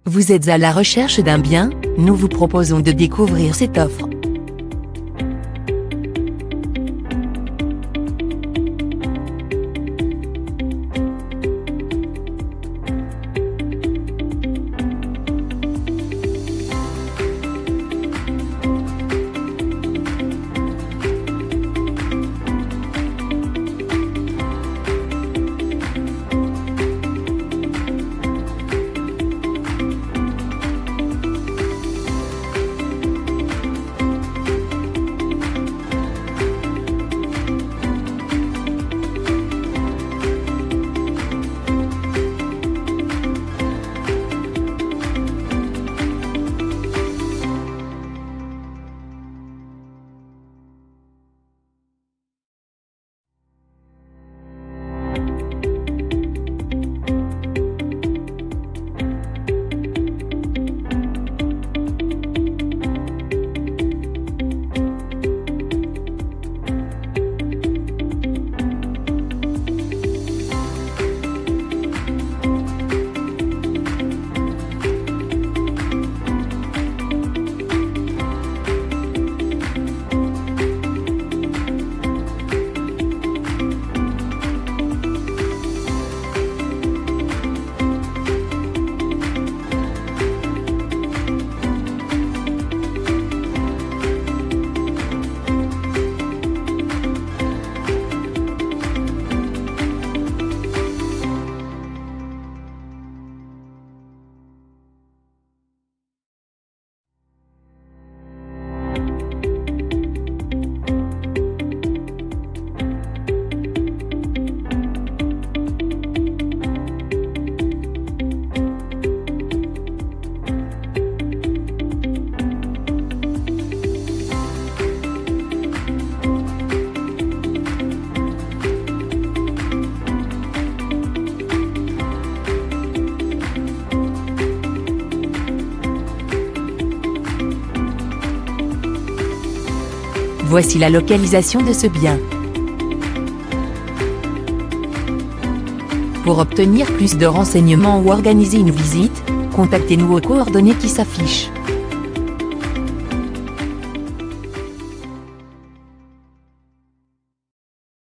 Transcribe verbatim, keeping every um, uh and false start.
Vous êtes à la recherche d'un bien? Nous vous proposons de découvrir cette offre. Voici la localisation de ce bien. Pour obtenir plus de renseignements ou organiser une visite, contactez-nous aux coordonnées qui s'affichent.